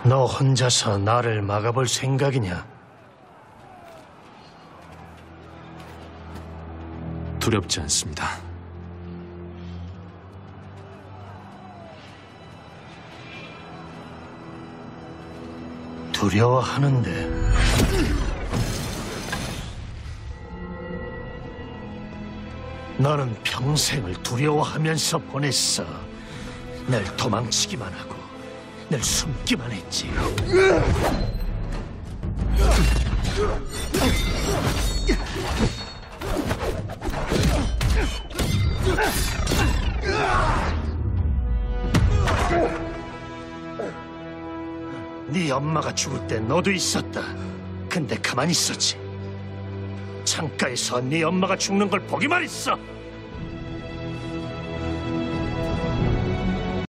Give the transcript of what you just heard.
너 혼자서 나를 막아볼 생각이냐? 두렵지 않습니다. 두려워하는데 너는 평생을 두려워하면서 보냈어. 날 도망치기만 하고 날 숨기만 했지. 네 엄마가 죽을 때 너도 있었다. 근데 가만히 있었지. 창가에서 네 엄마가 죽는 걸 보기만 했어.